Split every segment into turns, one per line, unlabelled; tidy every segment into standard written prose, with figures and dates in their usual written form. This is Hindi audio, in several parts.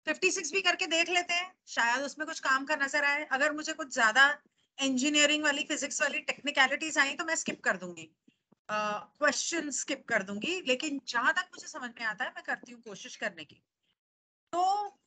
56 भी करके देख लेते हैं, शायद उसमें कुछ काम का नजर आए। अगर मुझे कुछ ज्यादा इंजीनियरिंग वाली फिजिक्स वाली टेक्निकलिटीज आई तो मैं स्किप कर दूंगी, क्वेश्चन स्किप कर दूंगी, लेकिन जहां तक मुझे समझ में आता है मैं करती हूँ कोशिश करने की। तो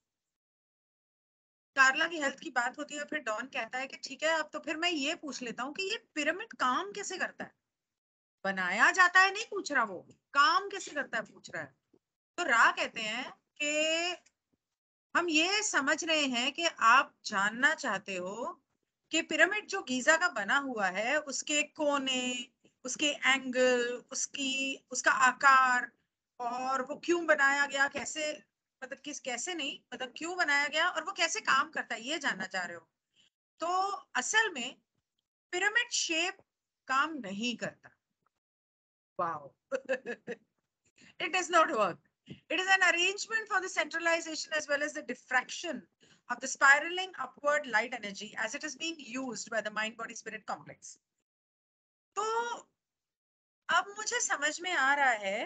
कार्ला की हेल्थ की बात होती है, फिर डॉन कहता है कि ठीक है, अब तो फिर मैं ये पूछ लेता हूँ कि ये पिरामिड काम कैसे करता है। बनाया जाता है नहीं पूछ रहा, वो काम कैसे करता है पूछ रहा है। तो रा कहते हैं कि हम ये समझ रहे हैं कि आप जानना चाहते हो कि पिरामिड जो गीजा का बना हुआ है उसके कोने, उसके एंगल, उसका आकार, और वो क्यों बनाया गया, कैसे, मतलब किस, कैसे नहीं, मतलब क्यों बनाया गया और वो कैसे काम करता है, ये जानना चाह रहे हो। तो असल में पिरामिड शेप काम नहीं करता। Wow it does not work. It is an arrangement for the centralization as well as the diffraction of the spiraling upward light energy as it is being used by the mind body spirit complex. तो अब मुझे समझ में आ रहा है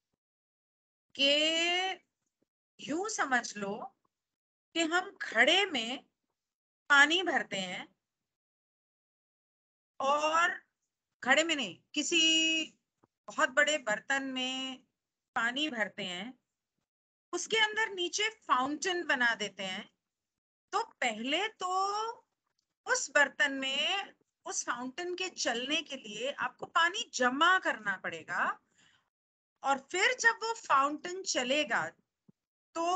कि यूं समझ लो कि हम घड़े में पानी भरते हैं, और घड़े में नहीं, किसी बहुत बड़े बर्तन में पानी भरते हैं, उसके अंदर नीचे फाउंटेन बना देते हैं। तो पहले तो उस बर्तन में उस फाउंटेन के चलने के लिए आपको पानी जमा करना पड़ेगा, और फिर जब वो फाउंटेन चलेगा तो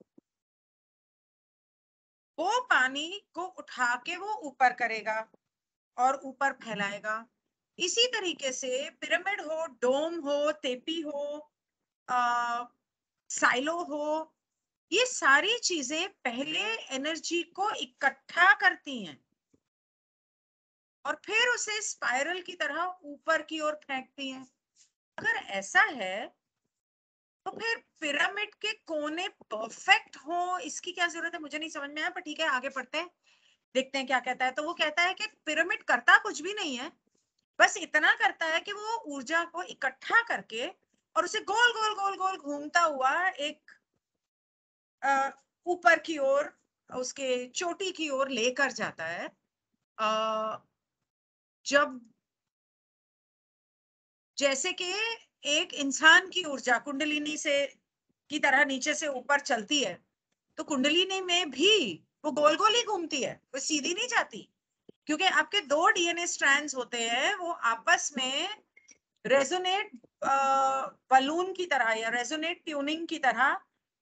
वो पानी को उठा के वो ऊपर करेगा और ऊपर फैलाएगा। इसी तरीके से पिरामिड हो, डोम हो, तेपी हो, साइलो हो, ये सारी चीजें पहले एनर्जी को इकट्ठा करती हैं और फिर उसे स्पाइरल की तरह ऊपर की ओर फेंकती हैं। अगर ऐसा है तो फिर पिरामिड के कोने परफेक्ट हो, इसकी क्या जरूरत है, मुझे नहीं समझ में आया, पर ठीक है आगे पढ़ते हैं, देखते हैं क्या कहता है। तो वो कहता है कि पिरामिड करता कुछ भी नहीं है, बस इतना करता है कि वो ऊर्जा को इकट्ठा करके और उसे गोल गोल गोल गोल घूमता हुआ एक ऊपर की ओर, उसके चोटी की ओर लेकर जाता है। जब जैसे कि एक इंसान की ऊर्जा कुंडलिनी से की तरह नीचे से ऊपर चलती है, तो कुंडलिनी में भी वो गोल गोल ही घूमती है, वो सीधी नहीं जाती, क्योंकि आपके दो डीएनए स्ट्रैंड्स होते हैं, वो आपस में रेजोनेट बलून की तरह या रेजोनेट ट्यूनिंग की तरह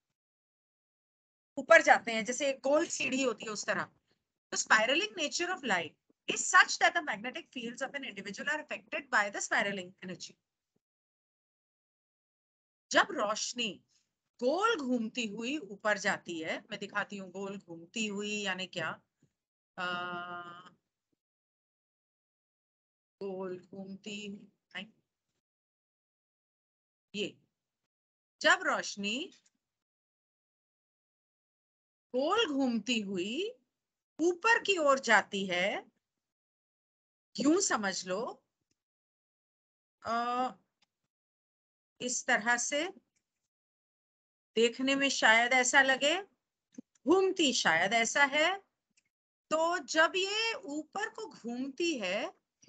ऊपर जाते हैं, जैसे गोल सीढ़ी होती है उस तरह। तो spiraling nature of light is such that the magnetic fields of an individual are affected by the spiraling energy. जब रोशनी गोल घूमती हुई ऊपर जाती है, मैं दिखाती हूँ गोल घूमती हुई यानी क्या, गोल घूमती, ये जब रोशनी गोल घूमती हुई ऊपर की ओर जाती है, यूं समझ लो इस तरह से, देखने में शायद ऐसा लगे, घूमती शायद ऐसा है। तो जब ये ऊपर को घूमती है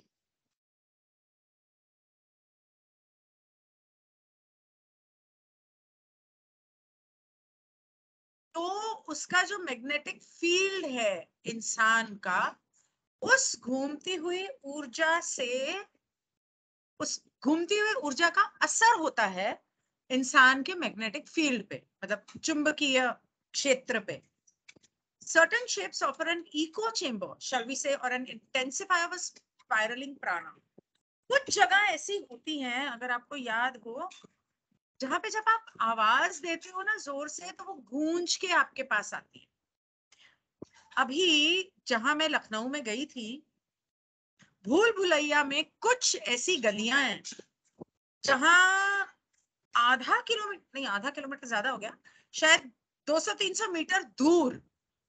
तो उसका जो मैग्नेटिक फील्ड है इंसान का, उस घूमती हुई ऊर्जा से, उस घूमती हुई ऊर्जा का असर होता है इंसान के मैग्नेटिक फील्ड पे, मतलब चुंबकीय क्षेत्र पे। Certain shapes offer an echo chamber, shall we say, or an intensifier of spiraling prana. कुछ जगह ऐसी होती हैं, अगर आपको याद हो, जहां पे जब आप आवाज देते हो ना जोर से, तो वो गूंज के आपके पास आती है। अभी जहां मैं लखनऊ में गई थी, भूल भुलैया में कुछ ऐसी गलियां हैं जहां आधा किलोमीटर नहीं, आधा किलोमीटर ज्यादा हो गया, शायद 200-300 मीटर दूर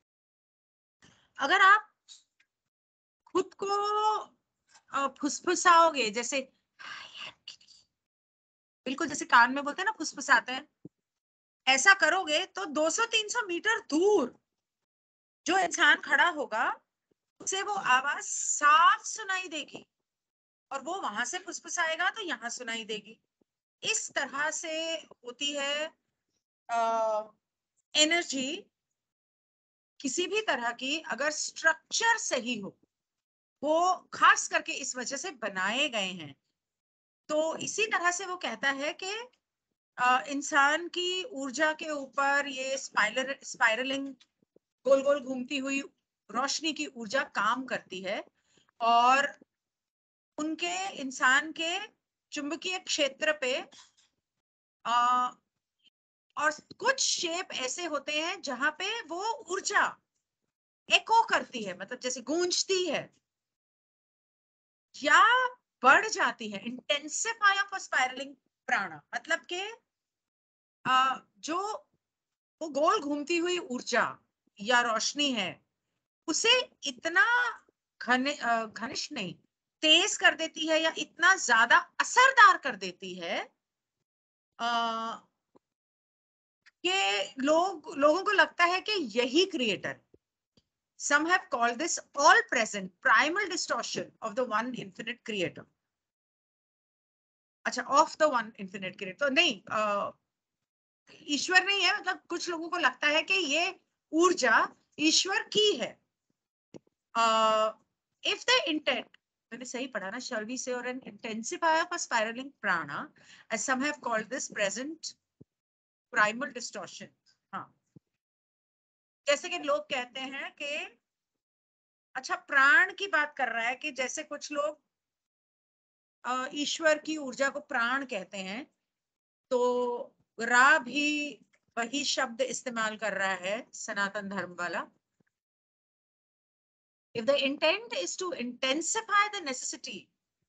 अगर आप खुद को फुसफुसाओगे, जैसे बिल्कुल जैसे कान में बोलते हैं ना फुसफुसाते हैं, ऐसा करोगे तो 200-300 मीटर दूर जो इंसान खड़ा होगा उसे वो आवाज साफ सुनाई देगी, और वो वहां से फुसफुसाएगा तो यहाँ सुनाई देगी। इस तरह से होती है एनर्जी। किसी भी तरह की अगर स्ट्रक्चर सही हो, वो खास करके इस वजह से बनाए गए हैं। तो इसी तरह से वो कहता है कि इंसान की ऊर्जा के ऊपर ये स्पाइरलिंग गोल गोल घूमती हुई रोशनी की ऊर्जा काम करती है, और उनके इंसान के चुंबकीय क्षेत्र पे और कुछ शेप ऐसे होते हैं जहां पे वो ऊर्जा एको करती है, मतलब जैसे गूंजती है या बढ़ जाती है। इंटेंसिफाई ऑफ स्पाइरलिंग प्राणा मतलब के जो वो गोल घूमती हुई ऊर्जा या रोशनी है उसे इतना घनिष्ठ नहीं, तेज कर देती है या इतना ज्यादा असरदार कर देती है कि लोगों को लगता है कि यही creator. Some have called this all present primal distortion of the one infinite creator. अच्छा, of the one infinite creator तो नहीं, ईश्वर नहीं है, मतलब कुछ लोगों को लगता है कि ये ऊर्जा ईश्वर की है। If the intent, मैंने सही पढ़ा ना, shall we say, or an intensifier of a spiraling prana, as some have called this present primal distortion। हाँ, जैसे कि लोग कहते हैं कि अच्छा प्राण की बात कर रहा है कि जैसे कुछ लोग ईश्वर की ऊर्जा को प्राण कहते हैं, तो रा भी वही शब्द इस्तेमाल कर रहा है सनातन धर्म वाला। If the intent is to intensify the necessity,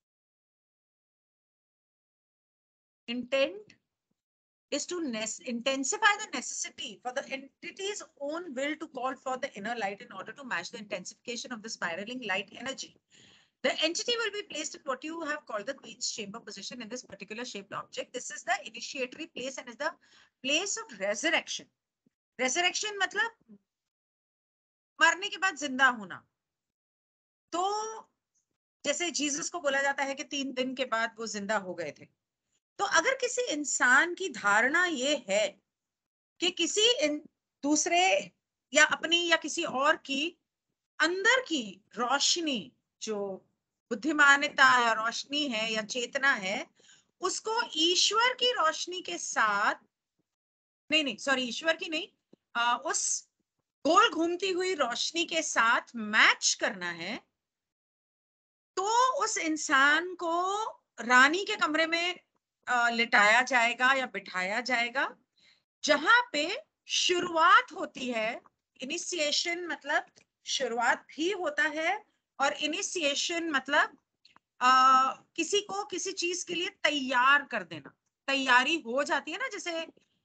intent is to intensify the necessity for the entity's own will to call for the inner light in order to match the intensification of the spiraling light energy. The entity will be placed in what you have called the Queen's chamber position in this particular shaped object. This is the initiatory place and is the place of resurrection. Resurrection मतलब मरने के बाद जिंदा होना। तो जैसे जीसस को बोला जाता है कि 3 दिन के बाद वो जिंदा हो गए थे। तो अगर किसी इंसान की धारणा ये है कि किसी दूसरे या अपनी या किसी और की अंदर की रोशनी, जो बुद्धिमानता या रोशनी है या चेतना है, उसको ईश्वर की रोशनी के साथ, नहीं नहीं सॉरी, ईश्वर की नहीं, उस गोल घूमती हुई रोशनी के साथ मैच करना है, तो उस इंसान को रानी के कमरे में लिटाया जाएगा या बिठाया जाएगा, जहां पे शुरुआत होती है। इनिशिएशन मतलब शुरुआत भी होता है, और इनिशिएशन मतलब किसी को किसी चीज के लिए तैयार कर देना। तैयारी हो जाती है ना, जैसे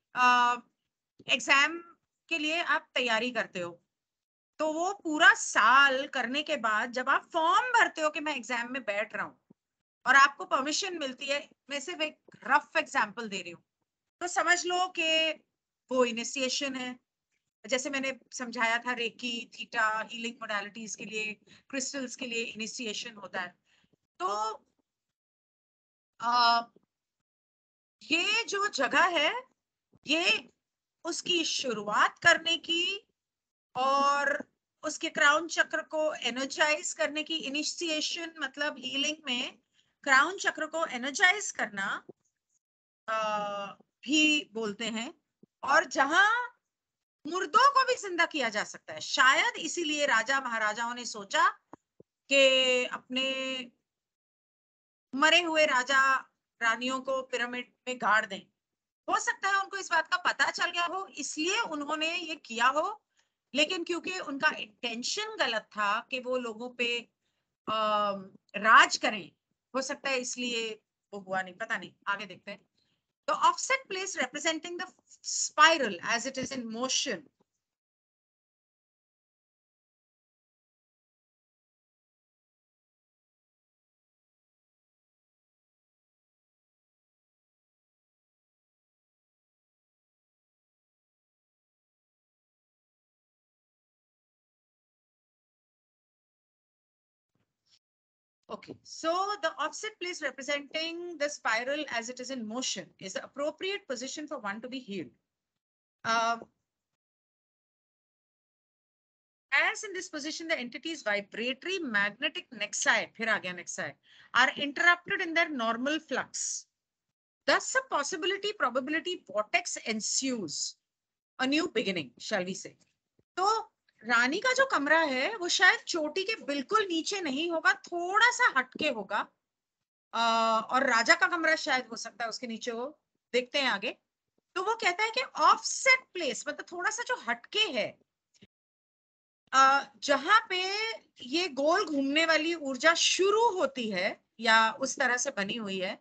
एग्जाम के लिए आप तैयारी करते हो, तो वो पूरा साल करने के बाद जब आप फॉर्म भरते हो कि मैं एग्जाम में बैठ रहा हूँ और आपको परमिशन मिलती है, मैं सिर्फ एक रफ एग्जांपल दे रही हूँ, तो समझ लो कि वो इनिशिएशन है। जैसे मैंने समझाया था, रेकी, थीटा, हीलिंग मोडालिटीज के लिए, क्रिस्टल्स के लिए इनिशिएशन होता है। तो ये जो जगह है, ये उसकी शुरुआत करने की और उसके क्राउन चक्र को एनर्जाइज करने की, इनिशिएशन मतलब हीलिंग में क्राउन चक्र को एनर्जाइज करना भी बोलते हैं। और जहां मुर्दों को भी जिंदा किया जा सकता है, शायद इसीलिए राजा महाराजाओं ने सोचा कि अपने मरे हुए राजा रानियों को पिरामिड में गाड़ दें। हो सकता है उनको इस बात का पता चल गया हो, इसलिए उन्होंने ये किया हो, लेकिन क्योंकि उनका इंटेंशन गलत था कि वो लोगों पे राज करें, हो सकता है इसलिए वो हुआ नहीं, पता नहीं, आगे देखते हैं। तो offset place representing the spiral as it is in motion Okay, so the offset place representing the spiral as it is in motion is the appropriate position for one to be healed. As in this position, the entity's vibratory magnetic nexi, फिर आ गया nexi, are interrupted in their normal flux. Thus, a possibility probability vortex ensues. A new beginning, shall we say. तो रानी का जो कमरा है वो शायद चोटी के बिल्कुल नीचे नहीं होगा, थोड़ा सा हटके होगा, और राजा का कमरा शायद हो सकता है उसके नीचे हो, देखते हैं आगे। तो वो कहता है कि ऑफसेट प्लेस मतलब थोड़ा सा जो हटके है, जहां पे ये गोल घूमने वाली ऊर्जा शुरू होती है या उस तरह से बनी हुई है,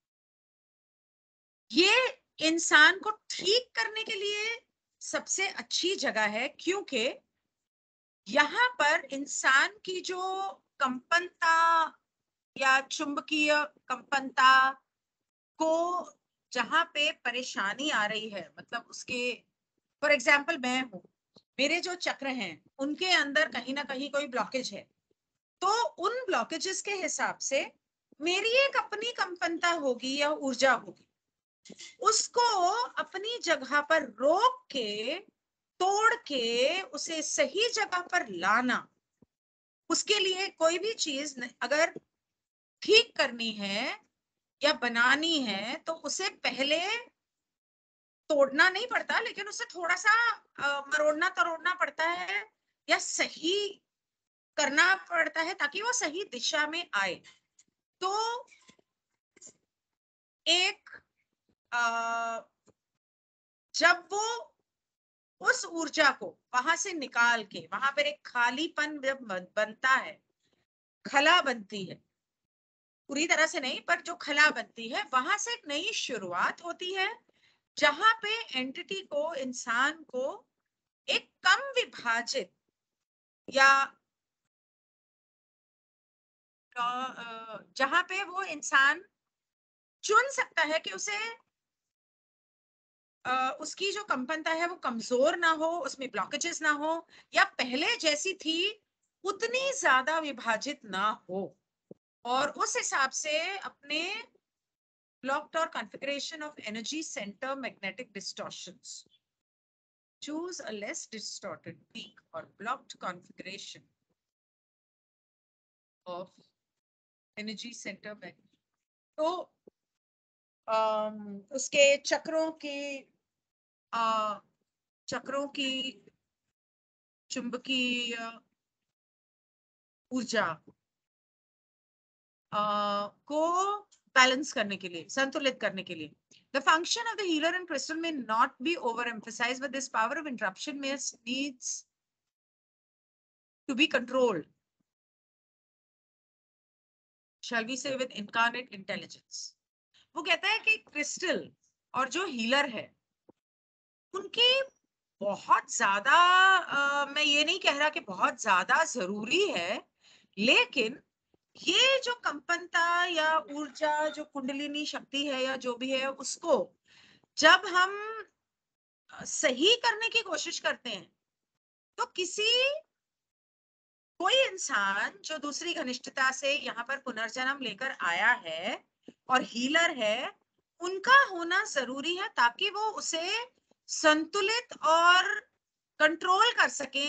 ये इंसान को ठीक करने के लिए सबसे अच्छी जगह है, क्योंकि यहाँ पर इंसान की जो कंपनता या चुंबकीय कंपनता को जहां पे परेशानी आ रही है, मतलब उसके, फॉर एग्जाम्पल मैं हूं, मेरे जो चक्र हैं उनके अंदर कहीं ना कहीं कोई ब्लॉकेज है, तो उन ब्लॉकेजेस के हिसाब से मेरी एक अपनी कंपनता होगी या ऊर्जा होगी, उसको अपनी जगह पर रोक के, तोड़ के उसे सही जगह पर लाना, उसके लिए कोई भी चीज अगर ठीक करनी है या बनानी है तो उसे पहले तोड़ना नहीं पड़ता, लेकिन उसे थोड़ा सा मरोड़ना तरोड़ना पड़ता है या सही करना पड़ता है ताकि वो सही दिशा में आए। तो एक जब वो उस ऊर्जा को वहां से निकाल के, वहां पर एक खालीपन जब बनता है, खला बनती है, पूरी तरह से नहीं पर जो खला बनती है, वहां से एक नई शुरुआत होती है, जहां पे एंटिटी को, इंसान को एक कम विभाजित या जहां पे वो इंसान चुन सकता है कि उसे उसकी जो कंपनता है वो कमजोर ना हो, उसमें ब्लॉकेजेस ना हो, या पहले जैसी थी उतनी ज्यादा विभाजित ना हो, और उस हिसाब से अपने blocked or configuration of energy center magnetic distortions. Choose a less distorted peak or blocked configuration of energy center magnetic. तो उसके चक्रों की चुंबकीय ऊर्जा को बैलेंस करने के लिए, संतुलित करने के लिए, the function of the healer and crystal may not be overemphasized, but this power of interruption needs to be controlled, shall we say with incarnate intelligence. वो कहता है कि क्रिस्टल और जो हीलर है उनकी बहुत ज्यादा, मैं ये नहीं कह रहा कि बहुत ज्यादा जरूरी है, लेकिन ये जो कंपनता या ऊर्जा, जो कुंडलिनी शक्ति है या जो भी है, उसको जब हम सही करने की कोशिश करते हैं, तो कोई इंसान जो दूसरी घनिष्ठता से यहाँ पर पुनर्जन्म लेकर आया है और हीलर है, उनका होना जरूरी है ताकि वो उसे संतुलित और कंट्रोल कर सके,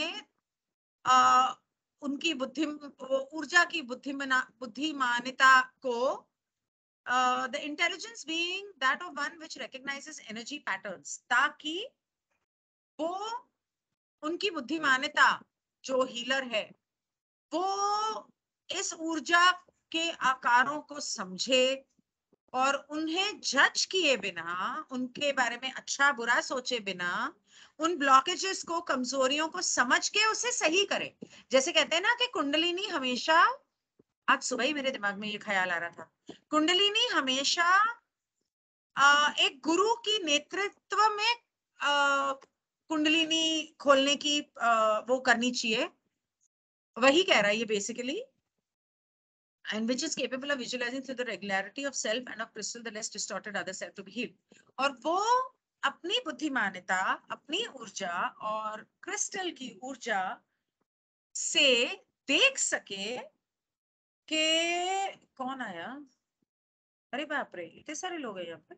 उनकी ऊर्जा की बुद्धिमानिता को, the intelligence being that of one which recognizes energy patterns, ताकि वो उनकी बुद्धिमानिता जो हीलर है वो इस ऊर्जा के आकारों को समझे और उन्हें जज किए बिना, उनके बारे में अच्छा बुरा सोचे बिना, उन ब्लॉकेजेस को, कमजोरियों को समझ के उसे सही करे। जैसे कहते हैं ना कि कुंडलिनी हमेशा, आज सुबह ही मेरे दिमाग में ये ख्याल आ रहा था, कुंडलिनी हमेशा एक गुरु की नेतृत्व में कुंडलिनी खोलने की वो करनी चाहिए, वही कह रहा है ये basically, and which is capable of visualizing through the regularity of self and of crystal the less distorted other self to be healed. और वो अपनी बुद्धिमानिता, अपनी ऊर्जा और क्रिस्टल की ऊर्जा से देख सके के कौन आया? अरे बाप रे, इतने सारे लोग हैं यहाँ पे।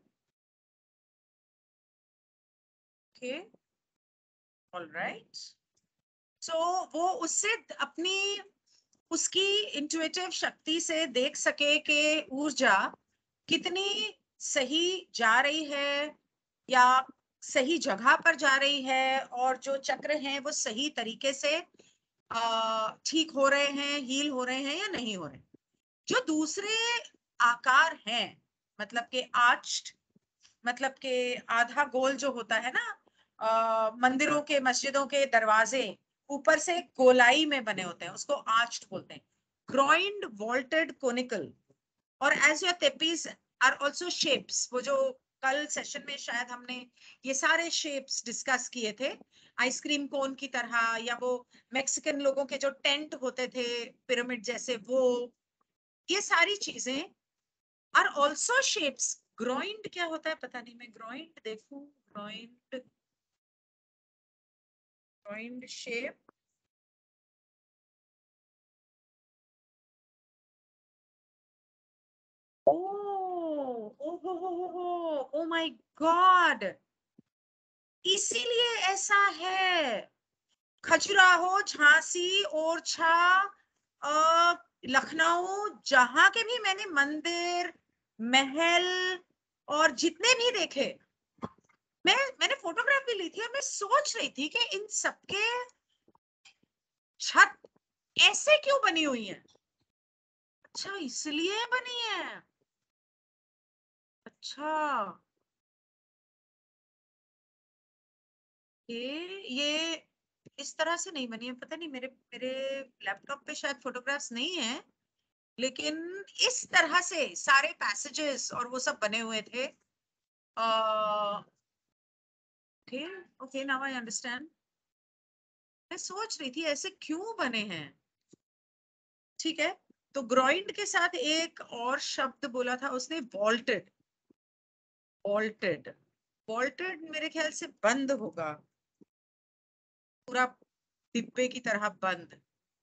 Okay, alright. सो वो उससे अपनी उसकी इंट्यूटिव शक्ति से देख सके कि ऊर्जा कितनी सही जा रही है या सही जगह पर जा रही है, और जो चक्र हैं वो सही तरीके से ठीक हो रहे हैं, हील हो रहे हैं या नहीं हो रहे। जो दूसरे आकार हैं, मतलब के आर्च्ड, मतलब के आधा गोल जो होता है ना, मंदिरों के मस्जिदों के दरवाजे ऊपर से गोलाई में बने होते हैं, उसको आर्च्ड बोलते हैं। ग्रॉइंड वॉल्टेड कोनिकल, और as your tepees are also shapes, वो जो कल सेशन में शायद हमने ये सारे शेप्स डिस्कस किए थे, आइसक्रीम कोन की तरह, या वो मेक्सिकन लोगों के जो टेंट होते थे पिरामिड जैसे, वो ये सारी चीजें आर ऑल्सो शेप्स। ग्रॉइंड क्या होता है पता नहीं, मैं ग्रॉइंड देखूं, ग्रॉइंड, ग्रॉइंड शेप, ओ ओ हो, ओ माय गॉड, इसीलिए ऐसा है। खजुराहो, झांसी, ओरछा, लखनऊ, जहां के भी मैंने मंदिर, महल और जितने भी देखे, मैंने फोटोग्राफ भी ली थी, और मैं सोच रही थी कि इन सबके छत ऐसे क्यों बनी हुई है। अच्छा, इसलिए बनी है। अच्छा, ये इस तरह से नहीं बनी है, पता नहीं, मेरे मेरे लैपटॉप पे शायद फोटोग्राफ्स नहीं है, लेकिन इस तरह से सारे पैसेजेस और वो सब बने हुए थे। Okay, okay, now I understand. मैं सोच रही थी ऐसे क्यों बने हैं। ठीक है, तो ग्रॉइंड के साथ एक और शब्द बोला था उसने, वॉल्टेड। वॉल्टेड, वॉल्टेड मेरे ख्याल से बंद होगा, पूरा डिब्बे की तरह बंद।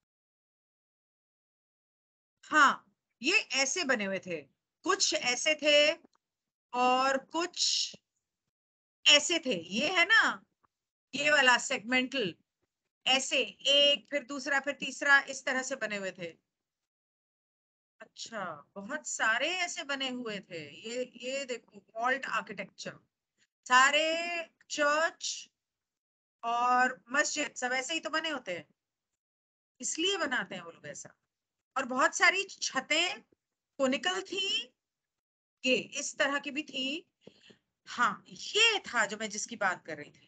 हाँ, ये ऐसे बने हुए थे, कुछ ऐसे थे और कुछ ऐसे थे, ये है ना, ये वाला सेगमेंटल, ऐसे एक फिर दूसरा फिर तीसरा, इस तरह से बने हुए थे। अच्छा, बहुत सारे ऐसे बने हुए थे। ये देखो, वॉल्ट आर्किटेक्चर, सारे चर्च और मस्जिद सब ऐसे ही तो बने होते हैं, इसलिए बनाते हैं वो लोग ऐसा। और बहुत सारी छतें कोनिकल थी, ये इस तरह की भी थी। हाँ, ये था जो मैं जिसकी बात कर रही थी।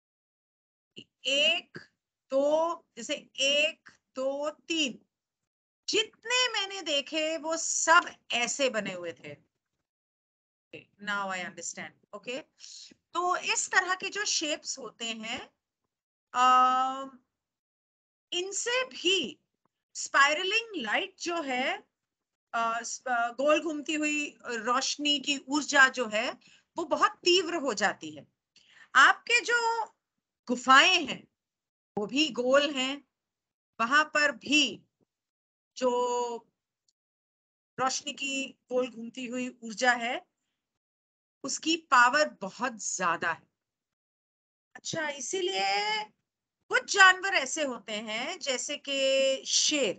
एक, दो, जैसे एक, दो, तीन, जितने मैंने देखे वो सब ऐसे बने हुए थे। Now I understand, okay. तो इस तरह के जो शेप्स होते हैं, इनसे भी स्पाइरलिंग लाइट जो है, गोल घूमती हुई रोशनी की ऊर्जा जो है, वो बहुत तीव्र हो जाती है। आपके जो गुफाएं हैं वो भी गोल हैं, वहां पर भी जो रोशनी की गोल घूमती हुई ऊर्जा है, उसकी पावर बहुत ज्यादा है। अच्छा, इसीलिए कुछ जानवर ऐसे होते हैं जैसे कि शेर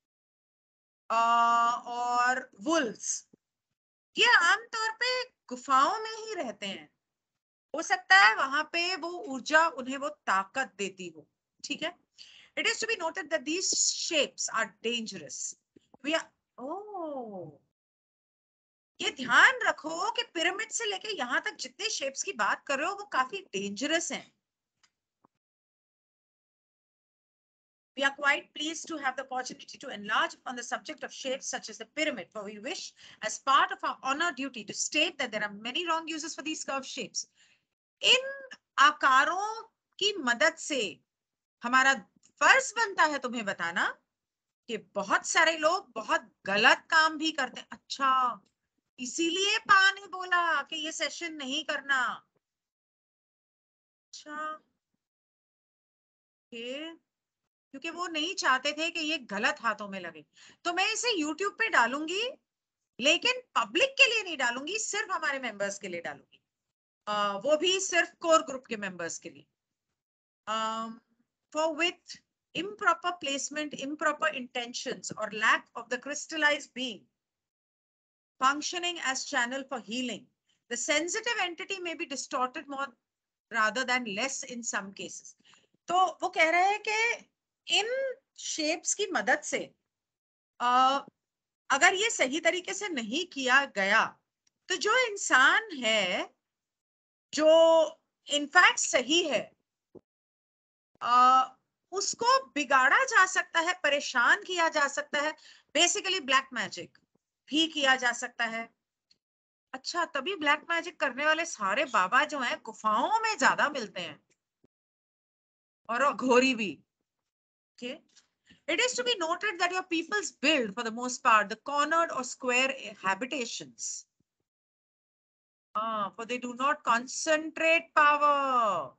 और वुल्व्स, ये आमतौर पे गुफाओं में ही रहते हैं। हो सकता है वहां पे वो ऊर्जा उन्हें वो ताकत देती हो। ठीक है, it is to be noted that these shapes are dangerous. We are, oh, ये ध्यान रखो कि पिरामिड से लेके यहाँ तक जितने शेप्स की बात कर रहे हो वो काफी डेंजरस हैं। We are quite pleased to have the opportunity to enlarge on the subject of shapes such as the pyramid, for we wish, as part of our honor duty, to state that there are many wrong uses for these curved shapes. इन आकारों की मदद से हमारा फर्ज बनता है तुम्हें बताना कि बहुत सारे लोग बहुत गलत काम भी करते हैं। अच्छा, इसीलिए पा ने बोला कि ये सेशन नहीं करना। अच्छा, ओके, क्योंकि वो नहीं चाहते थे कि ये गलत हाथों में लगे। तो मैं इसे YouTube पे डालूंगी, लेकिन पब्लिक के लिए नहीं डालूंगी, सिर्फ हमारे मेंबर्स के लिए डालूंगी। वो भी सिर्फ कोर ग्रुप के मेंबर्स के लिए। For with improper placement, improper intentions, or lack of the crystallized being functioning as channel for healing, the sensitive entity may be distorted more rather than less in some cases. तो वो कह रहे हैं कि इन शेप्स की मदद से अगर ये सही तरीके से नहीं किया गया, तो जो इंसान है जो इनफैक्ट सही है, उसको बिगाड़ा जा सकता है, परेशान किया जा सकता है, बेसिकली ब्लैक मैजिक भी किया जा सकता है। अच्छा, तभी ब्लैक मैजिक करने वाले सारे बाबा जो हैं गुफाओं में ज्यादा मिलते हैं, और घोरी भी। okay? It is to be noted that your peoples build, for the most part, the cornered or square habitations. For they do not concentrate power.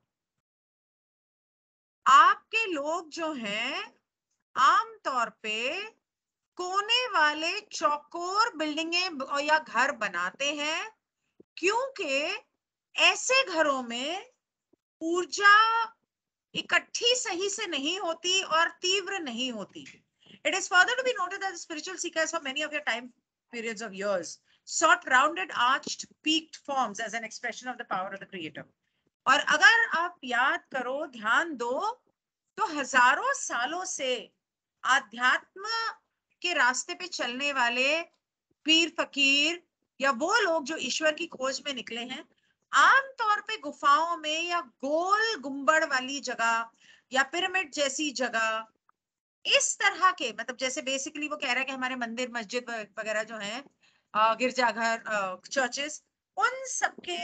आपके लोग जो हैं आमतौर पे कोने वाले चौकोर बिल्डिंगें या घर बनाते हैं, क्योंकि ऐसे घरों में ऊर्जा इकट्ठी सही से नहीं होती और तीव्र नहीं होती। It is further to be noted that the spiritual seekers for many of your time periods of years sought rounded, arched, peaked forms as an expression of the power of the creator. और अगर आप याद करो, ध्यान दो, तो हजारों सालों से आध्यात्म के रास्ते पे चलने वाले पीर फकीर या वो लोग जो ईश्वर की खोज में निकले हैं, आमतौर पे गुफाओं में या गोल गुंबद वाली जगह या पिरामिड जैसी जगह, इस तरह के, मतलब जैसे बेसिकली वो कह रहा है कि हमारे मंदिर मस्जिद वगैरह जो हैं, गिरजाघर, चर्चेस, उन सबके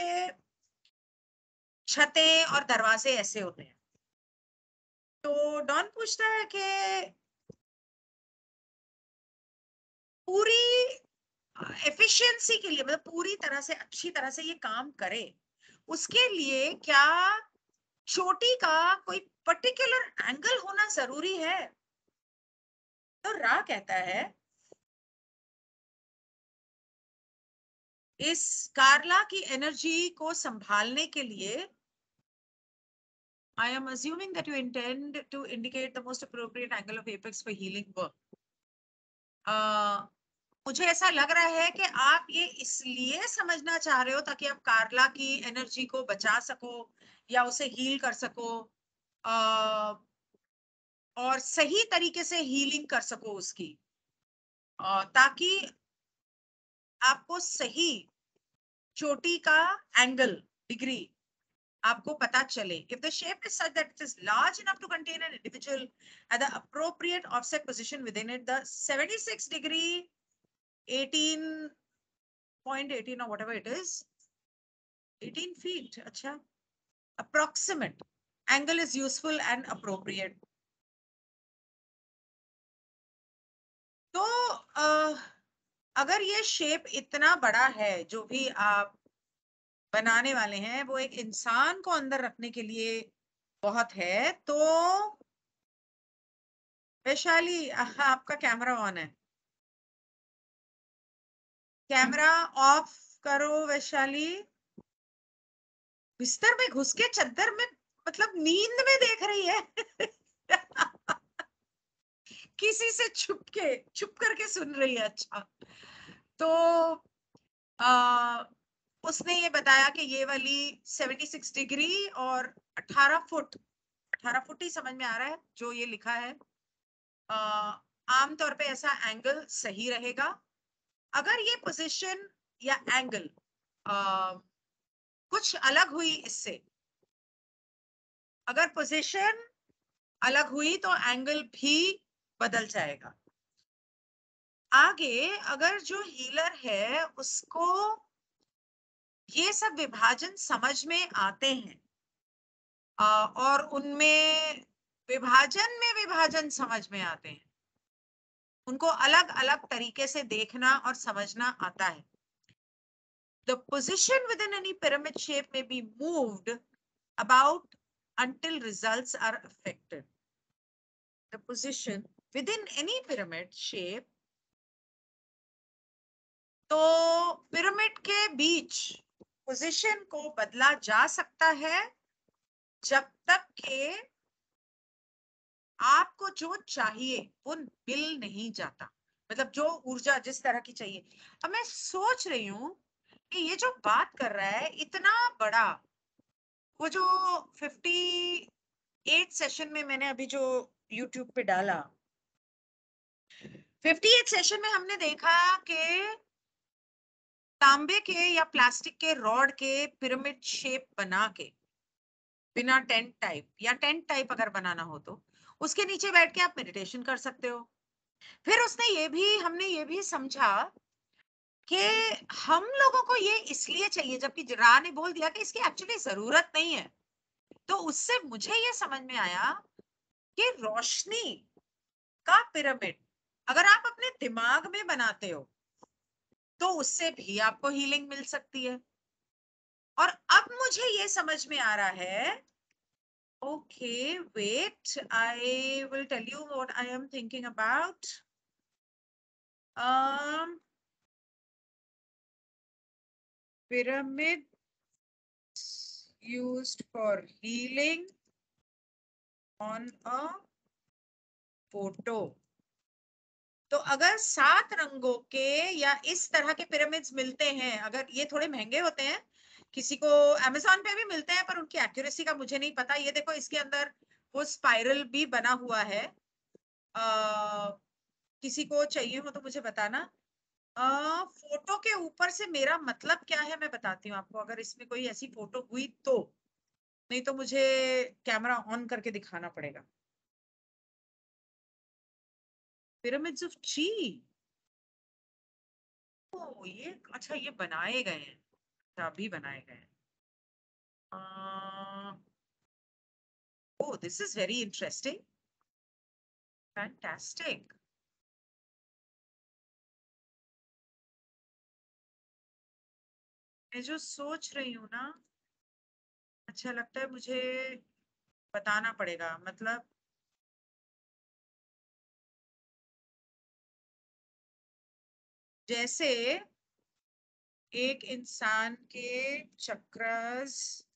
छतें और दरवाजे ऐसे होते हैं। तो डॉन पूछता है कि पूरी एफिशिएंसी के लिए, मतलब पूरी तरह से अच्छी तरह से ये काम करे, उसके लिए क्या चोटी का कोई पर्टिकुलर एंगल होना जरूरी है? तो रा कहता है, इस कार्ला की एनर्जी को संभालने के लिए, I am assuming that you intend to indicate the most appropriate angle of apex for healing work. मुझे ऐसा लग रहा है कि आप ये इसलिए समझना चाह रहे हो ताकि आप कार्ला की एनर्जी को बचा सको या उसे हील कर सको, और सही तरीके से हीलिंग कर सको उसकी, ताकि आपको सही चोटी का एंगल, डिग्री आपको पता चले। If the shape is such that it is large enough to contain an individual at the appropriate offset position within it, the 76 degree 18.18 or whatever it is, 18 feet, अच्छा, approximate angle is useful and appropriate. तो अगर ये शेप इतना बड़ा है, जो भी आप बनाने वाले हैं वो एक इंसान को अंदर रखने के लिए बहुत है, तो वैशाली, आपका कैमरा ऑन है, कैमरा ऑफ करो वैशाली। बिस्तर में घुस के चद्दर में, मतलब नींद में देख रही है किसी से छुप करके सुन रही है। अच्छा, तो उसने ये बताया कि ये वाली 76 डिग्री और 18 फुट, 18 फुट ही समझ में आ रहा है जो ये लिखा है। आमतौर पे ऐसा एंगल सही रहेगा। अगर ये पोजीशन या एंगल कुछ अलग हुई इससे, अगर पोजीशन अलग हुई तो एंगल भी बदल जाएगा। आगे अगर जो हीलर है उसको ये सब विभाजन समझ में आते हैं, और उनमें विभाजन समझ में आते हैं, उनको अलग अलग तरीके से देखना और समझना आता है। The position within any pyramid shape may be moved about until results are affected. the position within any pyramid shape, तो पिरामिड के बीच पोजीशन को बदला जा सकता है जब तक कि आपको जो चाहिए वो मिल नहीं जाता, मतलब जो ऊर्जा जिस तरह की चाहिए। अब मैं सोच रही हूँ कि ये जो बात कर रहा है इतना बड़ा, वो जो 58 सेशन में मैंने अभी जो YouTube पे डाला, 58 सेशन में हमने देखा कि तांबे के या प्लास्टिक के रॉड के पिरामिड शेप बना के, बिना टेंट टाइप या टेंट टाइप अगर बनाना हो तो उसके नीचे बैठ के आप मेडिटेशन कर सकते हो। फिर हमने ये भी समझा कि हम लोगों को ये इसलिए चाहिए, जबकि रा ने बोल दिया कि इसकी एक्चुअली जरूरत नहीं है। तो उससे मुझे ये समझ में आया कि रोशनी का पिरामिड अगर आप अपने दिमाग में बनाते हो तो उससे भी आपको हीलिंग मिल सकती है। और अब मुझे ये समझ में आ रहा है, okay wait, I will tell you what I am thinking about. Pyramid used for healing on a photo। तो अगर 7 रंगों के या इस तरह के पिरामिड्स मिलते हैं, अगर ये थोड़े महंगे होते हैं, किसी को अमेज़न पे भी मिलते हैं पर उनकी एक्यूरेसी का मुझे नहीं पता। ये देखो इसके अंदर वो स्पाइरल भी बना हुआ है। किसी को चाहिए हो तो मुझे बताना। फोटो के ऊपर से मेरा मतलब क्या है मैं बताती हूँ आपको, अगर इसमें कोई ऐसी फोटो हुई तो, नहीं तो मुझे कैमरा ऑन करके दिखाना पड़ेगा। पिरामिड्स ऑफ ची, ओ ये अच्छा, ये बनाए गए हैं, अच्छा अभी बनाए गए हैं। Oh this is very interesting, fantastic. मैं जो सोच रही हूँ ना, अच्छा लगता है मुझे, बताना पड़ेगा मतलब। जैसे एक इंसान के चक्रस,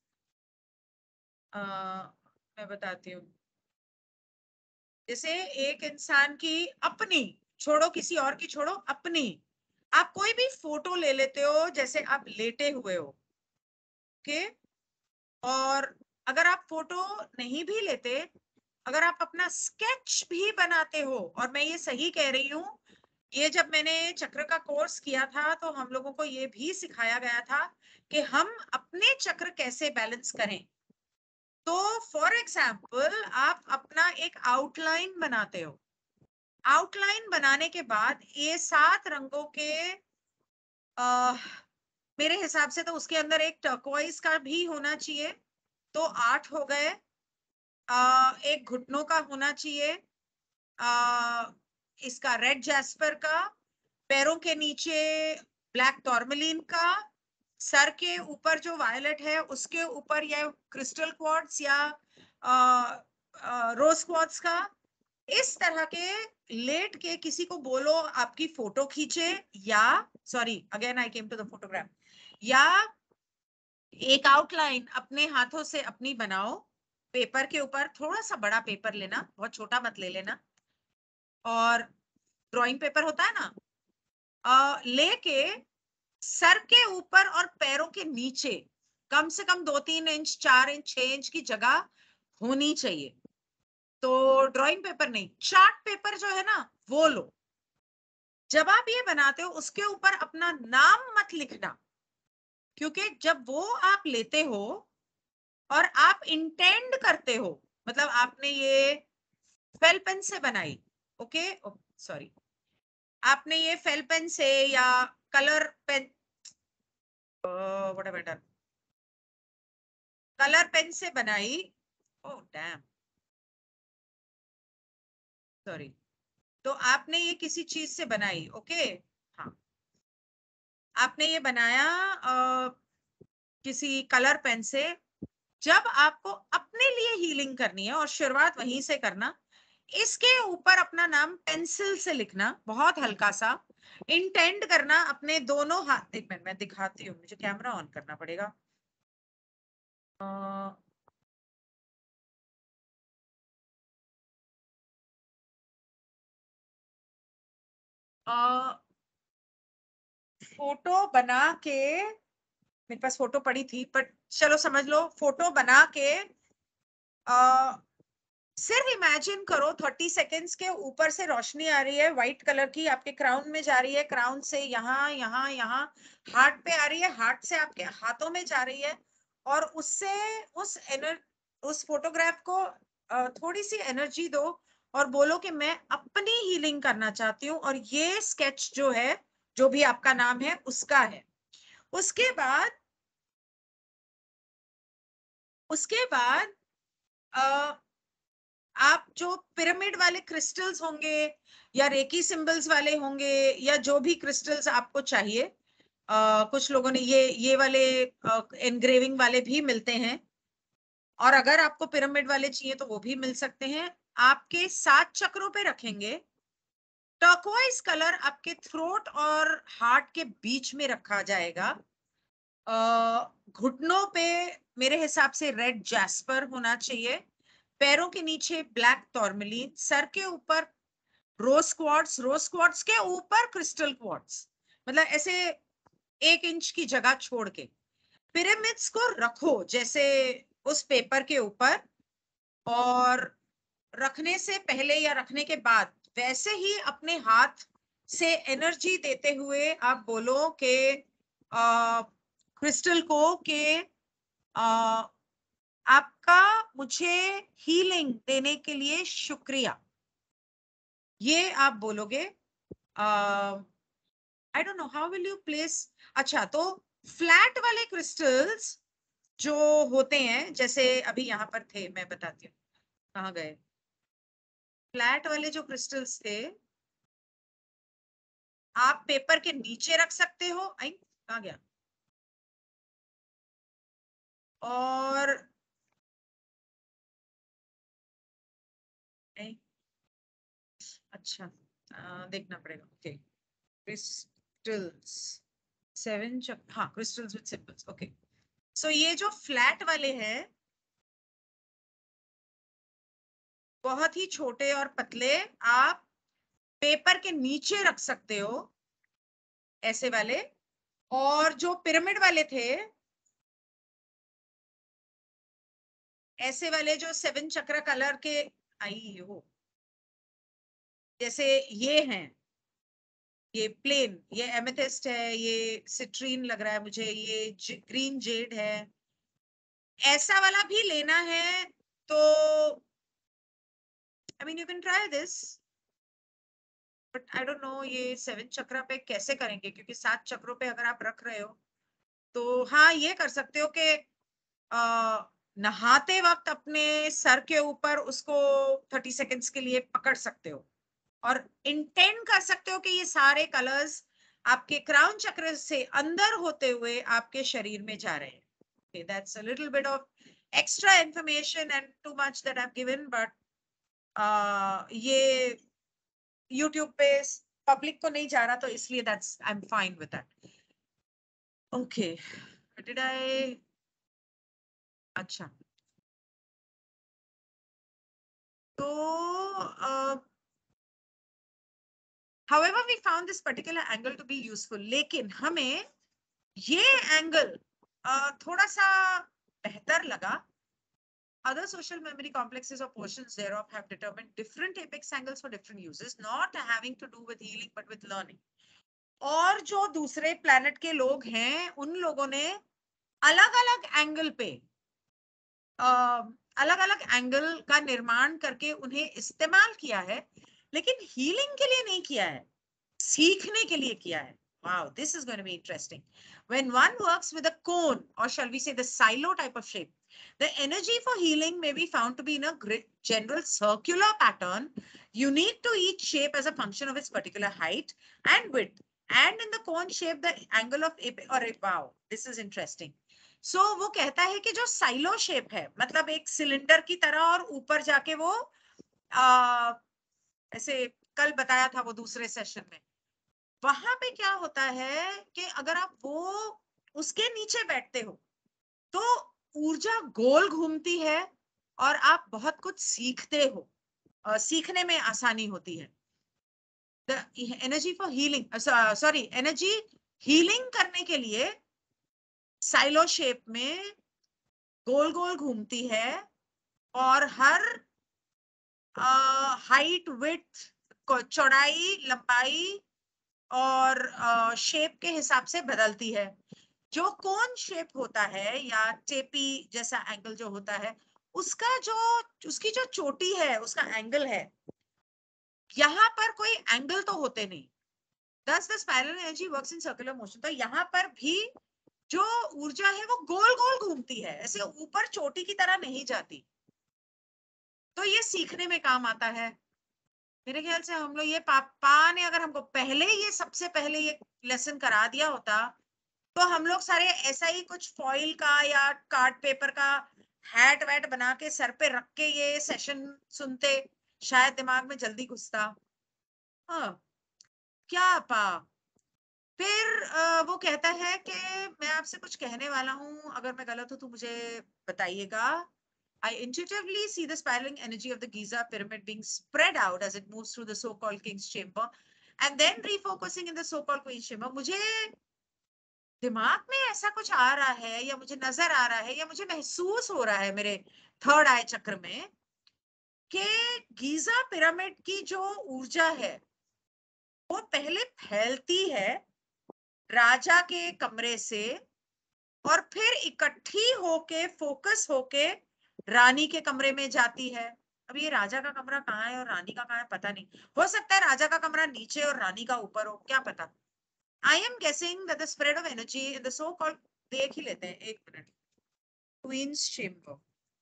मैं बताती हूँ। जैसे एक इंसान की अपनी, छोड़ो किसी और की, छोड़ो अपनी, आप कोई भी फोटो ले लेते हो जैसे आप लेटे हुए हो, ओके, और अगर आप फोटो नहीं भी लेते, अगर आप अपना स्केच भी बनाते हो, और मैं ये सही कह रही हूँ, ये जब मैंने चक्र का कोर्स किया था तो हम लोगों को ये भी सिखाया गया था कि हम अपने चक्र कैसे बैलेंस करें। तो फॉर एग्जाम्पल आप अपना एक आउटलाइन बनाते हो, आउटलाइन बनाने के बाद ये 7 रंगों के, मेरे हिसाब से तो उसके अंदर एक टर्कोइज का भी होना चाहिए, तो 8 हो गए। एक घुटनों का होना चाहिए, इसका रेड जैस्पर का, पैरों के नीचे ब्लैक टॉर्मलिन का, सर के ऊपर जो वायलेट है उसके ऊपर या क्रिस्टल क्वार्ट्ज या रोज क्वार्ट्ज का। इस तरह के लेट के किसी को बोलो आपकी फोटो खींचे, या sorry again I came to the photograph, या एक आउटलाइन अपने हाथों से अपनी बनाओ, पेपर के ऊपर थोड़ा सा बड़ा पेपर लेना, बहुत छोटा मत ले लेना, और ड्राइंग पेपर होता है ना, लेके सर के ऊपर और पैरों के नीचे कम से कम 2-3 इंच 4 इंच 6 इंच की जगह होनी चाहिए। तो ड्राइंग पेपर नहीं, चार्ट पेपर जो है ना वो लो। जब आप ये बनाते हो उसके ऊपर अपना नाम मत लिखना, क्योंकि जब वो आप लेते हो और आप इंटेंड करते हो, मतलब आपने ये फेल पेन से बनाई, ओके सॉरी, आपने ये फेल पेन से या colour pen, what better, colour pen से बनाई, ओह डैम सॉरी, तो आपने ये किसी चीज से बनाई, ओके, हाँ, आपने ये बनाया किसी कलर पेन से। जब आपको अपने लिए हीलिंग करनी है, और शुरुआत वहीं से करना, इसके ऊपर अपना नाम पेंसिल से लिखना, बहुत हल्का सा इंटेंड करना अपने दोनों हाथ। एक मिनट मैं दिखाती हूँ, मुझे कैमरा ऑन करना पड़ेगा। फोटो बना के, मेरे पास फोटो पड़ी थी बट चलो समझ लो, फोटो बना के सिर्फ इमेजिन करो 30 सेकेंड्स के ऊपर से रोशनी आ रही है व्हाइट कलर की, आपके क्राउन में जा रही है, क्राउन से यहाँ यहाँ यहाँ हार्ट पे आ रही है, हार्ट से आपके हाथों में जा रही है, और उससे उस फोटोग्राफ को थोड़ी सी एनर्जी दो और बोलो कि मैं अपनी हीलिंग करना चाहती हूँ, और ये स्केच जो है, जो भी आपका नाम है उसका है। उसके बाद आप जो पिरामिड वाले क्रिस्टल्स होंगे या रेकी सिंबल्स वाले होंगे या जो भी क्रिस्टल्स आपको चाहिए, कुछ लोगों ने ये वाले एनग्रेविंग वाले भी मिलते हैं, और अगर आपको पिरामिड वाले चाहिए तो वो भी मिल सकते हैं। आपके 7 चक्रों पे रखेंगे। टर्कोइज कलर आपके थ्रोट और हार्ट के बीच में रखा जाएगा। घुटनों पे मेरे हिसाब से रेड जैस्पर होना चाहिए, पैरों के नीचे ब्लैक टॉर्मलिन, सर के ऊपर रोज क्वार्ट्स, रोज क्वार्ट्स के ऊपर क्रिस्टल क्वार्ट्स, मतलब ऐसे 1 इंच की जगह छोड़ के पिरामिड्स को रखो जैसे उस पेपर के ऊपर, और रखने से पहले या रखने के बाद वैसे ही अपने हाथ से एनर्जी देते हुए आप बोलो कि क्रिस्टल को कि आपका मुझे हीलिंग देने के लिए शुक्रिया, ये आप बोलोगे। I don't know how will you place. अच्छा, तो फ्लैट वाले क्रिस्टल्स जो होते हैं, जैसे अभी यहाँ पर थे, मैं बताती हूँ कहाँ गए। फ्लैट वाले जो क्रिस्टल्स थे आप पेपर के नीचे रख सकते हो। आई कहाँ गया? और अच्छा, देखना पड़ेगा। ओके, क्रिस्टल्स 7 हाँ, crystals with symbols. Okay, so ये जो फ्लैट वाले हैं बहुत ही छोटे और पतले, आप पेपर के नीचे रख सकते हो ऐसे वाले। और जो पिरामिड वाले थे, ऐसे वाले जो 7 चक्र कलर के, आई हो जैसे ये हैं, ये प्लेन, ये एमेथिस्ट है, ये सिट्रीन लग रहा है मुझे, ये ग्रीन जेड है, ऐसा वाला भी लेना है तो I mean you can try this, but I don't know ये 7 चक्र पे कैसे करेंगे, क्योंकि 7 चक्रों पे अगर आप रख रहे हो तो हाँ ये कर सकते हो कि नहाते वक्त अपने सर के ऊपर उसको 30 सेकेंड्स के लिए पकड़ सकते हो और इंटेंड कर सकते हो कि ये सारे कलर्स आपके क्राउन चक्र से अंदर होते हुए आपके शरीर में जा रहे हैं। Okay, that's a little bit of extra information and too much that I've given, but ये YouTube पे पब्लिक को नहीं जा रहा तो इसलिए that's I'm fine with that. Okay, did I? अच्छा, तो however we found this particular angle to be useful, लेकिन हमें ये एंगल थोड़ा सा बेहतर लगा। Other social memory complexes or portions thereof have determined different apex angles for different uses, not having to do with healing but with learning. और जो दूसरे planet के लोग हैं उन लोगों ने अलग अलग एंगल पे अलग अलग एंगल का निर्माण करके उन्हें इस्तेमाल किया है, लेकिन हीलिंग के लिए नहीं किया है, सीखने के लिए किया है। Wow, this is going to be interesting. When one works with a cone, or shall we say the silo type of shape, the energy for healing may be found to be in a general circular pattern, unique to each shape as a function of its particular height and width. And in the cone shape, the angle of wow, this is interesting. So वो कहता है कि जो साइलो शेप है, मतलब एक सिलेंडर की तरह और ऊपर जाके वो ऐसे कल बताया था वो दूसरे सेशन में, वहां पे क्या होता है कि अगर आप वो उसके नीचे बैठते हो तो ऊर्जा गोल घूमती है और आप बहुत कुछ सीखते हो, सीखने में आसानी होती है। The energy for healing, sorry, energy healing करने के लिए साइलो शेप में गोल गोल घूमती है और हर हाइट विड्थ, चौड़ाई लंबाई और शेप के हिसाब से बदलती है। जो कोन शेप होता है या टेपी जैसा एंगल जो होता है, उसका जो उसकी जो चोटी है, उसका एंगल है, यहाँ पर कोई एंगल तो होते नहीं। Thus the spiral energy works in circular motion। तो यहाँ पर भी जो ऊर्जा है वो गोल गोल घूमती है, ऐसे ऊपर चोटी की तरह नहीं जाती। तो ये सीखने में काम आता है। मेरे ख्याल से हम लोग ये पापा ने अगर हमको पहले ये सबसे पहले ये लेसन करा दिया होता तो हम लोग सारे ऐसा ही कुछ फॉइल का या कार्ड पेपर का हैट वैट बना के सर पे रख के ये सेशन सुनते, शायद दिमाग में जल्दी घुसता। हाँ, क्या पा फिर वो कहता है कि मैं आपसे कुछ कहने वाला हूँ, अगर मैं गलत हूं तो मुझे बताइएगा। I intuitively see the spiraling energy of the Giza pyramid being spread out as it moves through the so-called King's Chamber and then refocusing in the so-called Queen's Chamber। मुझे दिमाग में ऐसा कुछ आ रहा है या मुझे नजर आ रहा है या मुझे महसूस हो रहा है मेरे थर्ड आई चक्र में कि गीजा पिरामिड की जो ऊर्जा है वो पहले फैलती है राजा के कमरे से और फिर इकट्ठी होके फोकस होके रानी के कमरे में जाती है। अब ये राजा का कमरा कहाँ है और रानी का कहाँ है पता नहीं, हो सकता है राजा का कमरा नीचे और रानी का ऊपर हो, क्या पता। I am guessing that the spread of energy in the so-called, देख ही लेते हैं एक minute, Queen's Chamber,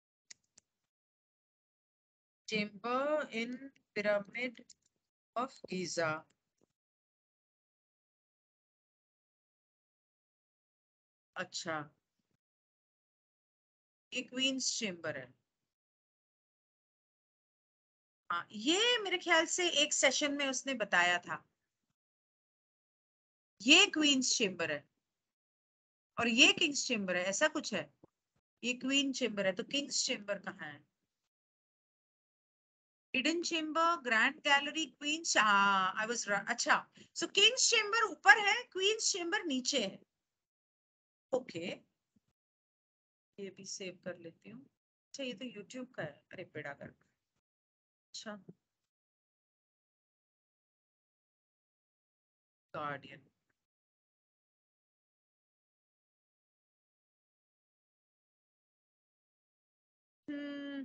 Chamber in Pyramid of Giza। अच्छा, ये क्वींस चेम्बर है। हाँ, ये मेरे ख्याल से एक सेशन में उसने बताया था, ये क्वींस चेम्बर है और ये किंग्स चेम्बर है, ऐसा कुछ है। ये क्वीन चेम्बर है तो किंग्स चेम्बर कहाँ है? Hidden chamber, grand gallery, queen's, हाँ आई वाज, अच्छा, सो किंग्स चेम्बर ऊपर है, क्वींस चेम्बर नीचे है। ओके, ये भी सेव कर लेती हूँ। अच्छा, ये तो यूट्यूब का है, अरे पेड़ा कर। अच्छा, गार्डियन, हम्म,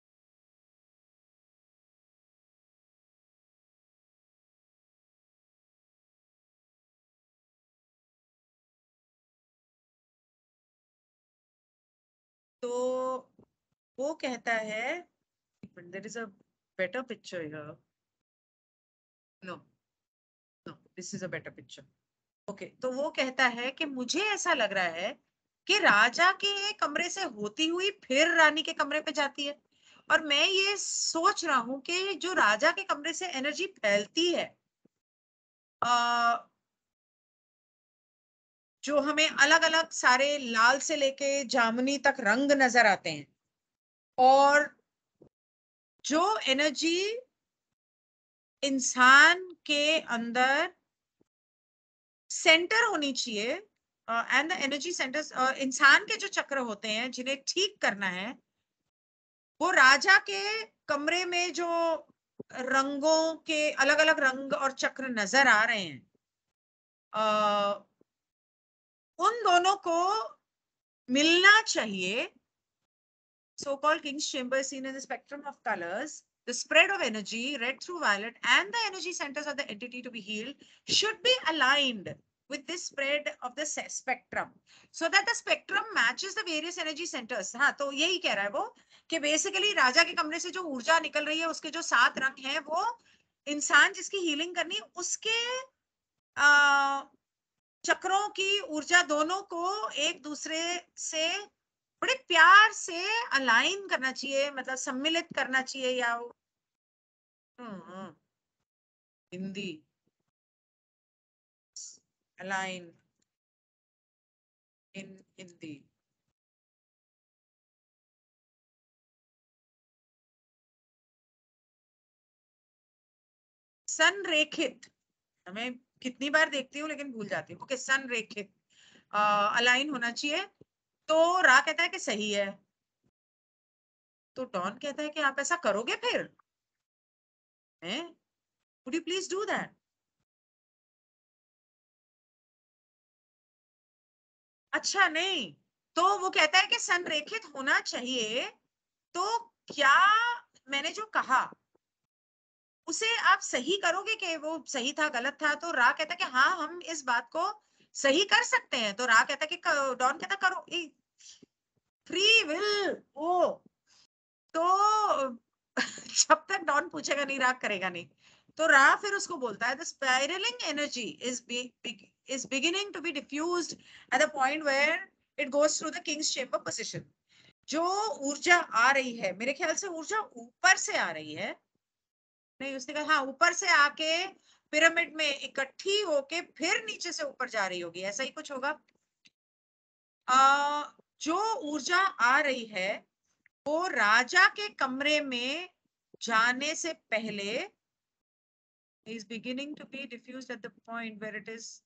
तो वो कहता है, there is a better picture here, no no, this is a better picture. Okay, तो वो कहता है कि मुझे ऐसा लग रहा है कि राजा के कमरे से होती हुई फिर रानी के कमरे पे जाती है, और मैं ये सोच रहा हूँ कि जो राजा के कमरे से एनर्जी फैलती है, जो हमें अलग अलग सारे लाल से लेके जामुनी तक रंग नजर आते हैं, और जो एनर्जी इंसान के अंदर सेंटर होनी चाहिए, एंड द एनर्जी सेंटर्स, इंसान के जो चक्र होते हैं जिन्हें ठीक करना है, वो राजा के कमरे में जो रंगों के अलग अलग रंग और चक्र नजर आ रहे हैं, उन दोनों को मिलना चाहिए। So called King's Chamber is seen in the spectrum of colors. The spread of energy, red through violet, and the energy centers of the entity to be healed should be aligned with this spread of the spectrum, so that the spectrum matches the various energy centers। हाँ, तो यही कह रहा है वो कि बेसिकली राजा के कमरे से जो ऊर्जा निकल रही है, उसके जो 7 रंग हैं, वो इंसान जिसकी हीलिंग करनी, उसके चक्रों की ऊर्जा दोनों को एक दूसरे से बड़े प्यार से अलाइन करना चाहिए, मतलब सम्मिलित करना चाहिए, या हिंदी अलाइन इन हिंदी। संरेखित, मैं कितनी बार देखती हूँ लेकिन भूल जाती हूँ। ओके, संरेखित अलाइन होना चाहिए। तो रा कहता है कि सही है, तो डॉन कहता है कि आप ऐसा करोगे फिर हैं, would you please do that. अच्छा नहीं, तो वो कहता है कि संरेखित होना चाहिए, तो क्या मैंने जो कहा उसे आप सही करोगे कि वो सही था गलत था। तो रा कहता है कि हाँ हम इस बात को सही कर सकते हैं। तो रा कहता है कि डॉन कहता करो, फ्री विल वो। तो जब तक डॉन पूछेगा नहीं रा करेगा नहीं। तो रा फिर उसको बोलता है the spiralling energy is beginning to be diffused at the point where it goes through the king's chamber position। जो ऊर्जा आ रही है, मेरे ख्याल से ऊर्जा ऊपर से आ रही है, नहीं उसने कहा हाँ ऊपर से आके पिरामिड में इकट्ठी होके फिर नीचे से ऊपर जा रही होगी, ऐसा ही कुछ होगा। जो ऊर्जा आ रही है वो राजा के कमरे में जाने से पहले is beginning to be diffused at the point where it is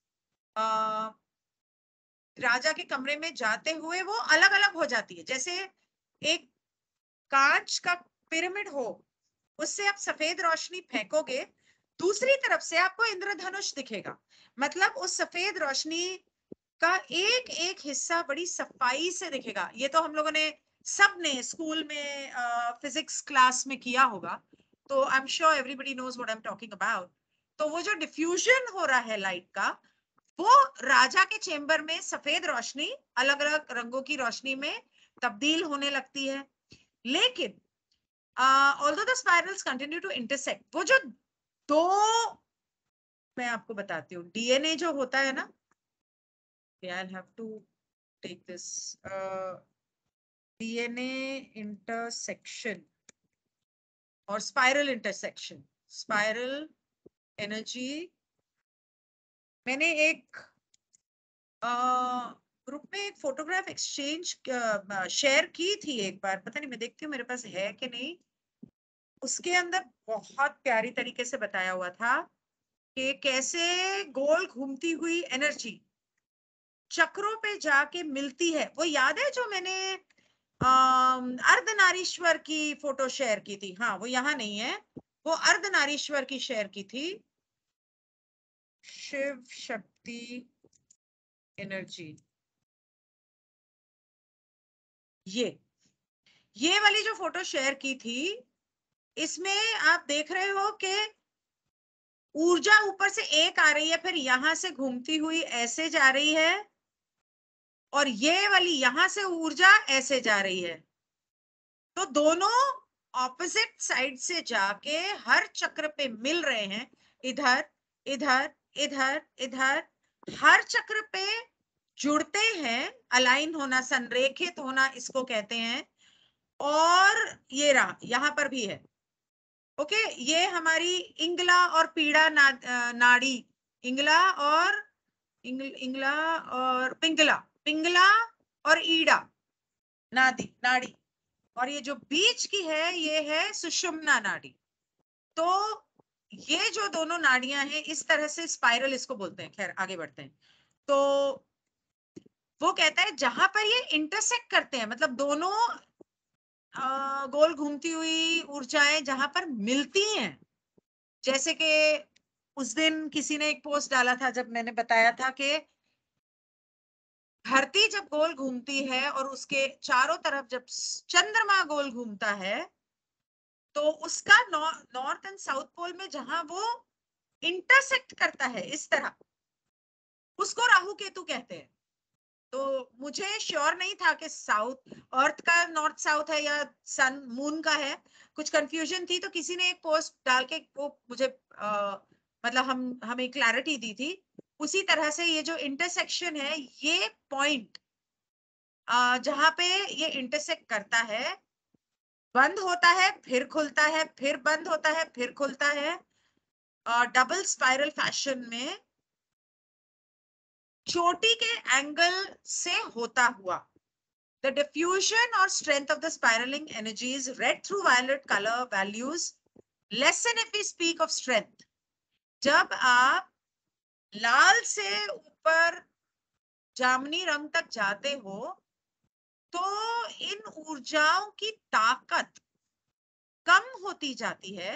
राजा के कमरे में जाते हुए वो अलग अलग हो जाती है। जैसे एक कांच का पिरामिड हो, उससे आप सफेद रोशनी फेंकोगे, दूसरी तरफ से आपको इंद्रधनुष दिखेगा। मतलब उस सफेद रोशनी का एक एक हिस्सा बड़ी सफाई से दिखेगा। ये तो हम लोगों ने सबने स्कूल में फिजिक्स क्लास में किया होगा, तो I am sure everybody knows what I am talking about. तो वो जो डिफ्यूजन हो रहा है लाइट का, वो राजा के चेंबर में सफेद रोशनी अलग अलग रंगों की रोशनी में तब्दील होने लगती है। लेकिन although the spirals continue to intersect, वो जो दो, मैं आपको बताती हूँ, डीएनए जो होता है ना, I'll have to take this DNA intersection और स्पाइरल इंटरसेक्शन, स्पाइरल एनर्जी। मैंने एक ग्रुप में एक फोटोग्राफ एक्सचेंज शेयर की थी एक बार, पता नहीं मैं देखती हूँ मेरे पास है कि नहीं। उसके अंदर बहुत प्यारी तरीके से बताया हुआ था कि कैसे गोल घूमती हुई एनर्जी चक्रों पे जाके मिलती है। वो याद है जो मैंने अर्धनारीश्वर की फोटो शेयर की थी, हाँ वो यहाँ नहीं है, वो अर्धनारीश्वर की शेयर की थी, शिव शक्ति एनर्जी। ये वाली जो फोटो शेयर की थी, इसमें आप देख रहे हो कि ऊर्जा ऊपर से एक आ रही है, फिर यहां से घूमती हुई ऐसे जा रही है, और ये वाली यहां से ऊर्जा ऐसे जा रही है। तो दोनों ऑपोजिट साइड से जाके हर चक्र पे मिल रहे हैं, इधर इधर इधर इधर, हर चक्र पे जुड़ते हैं। अलाइन होना, संरेखित होना इसको कहते हैं। और ये रहा यहां पर भी है। ओके, ये हमारी इंगला और पीड़ा नाड़ी, इंगला और इंगला और पिंगला, पिंगला और ईड़ा नाड़ी नाड़ी, और ये जो बीच की है ये है सुषुम्ना नाड़ी। तो ये जो दोनों नाड़ियां हैं इस तरह से स्पाइरल इसको बोलते हैं। खैर आगे बढ़ते हैं। तो वो कहता है जहां पर ये इंटरसेक्ट करते हैं, मतलब दोनों गोल घूमती हुई ऊर्जाएं जहां पर मिलती हैं, जैसे कि उस दिन किसी ने एक पोस्ट डाला था जब मैंने बताया था कि धरती जब गोल घूमती है और उसके चारों तरफ जब चंद्रमा गोल घूमता है, तो उसका नॉर्थ एंड साउथ पोल में जहां वो इंटरसेक्ट करता है इस तरह, उसको राहु केतु कहते हैं। तो मुझे श्योर नहीं था कि साउथ अर्थ का नॉर्थ साउथ है या सन मून का है, कुछ कंफ्यूजन थी। तो किसी ने एक पोस्ट डाल के वो मुझे मतलब हमें क्लैरिटी दी थी। उसी तरह से ये जो इंटरसेक्शन है, ये पॉइंट जहां पे ये इंटरसेक्ट करता है, बंद होता है फिर खुलता है, फिर बंद होता है फिर खुलता है, डबल स्पाइरल फैशन में चोटी के एंगल से होता हुआ। The diffusion or strength of the spiraling energies read through violet color values lessen if we speak of strength. जब आप लाल से ऊपर जामुनी रंग तक जाते हो तो इन ऊर्जाओं की ताकत कम होती जाती है।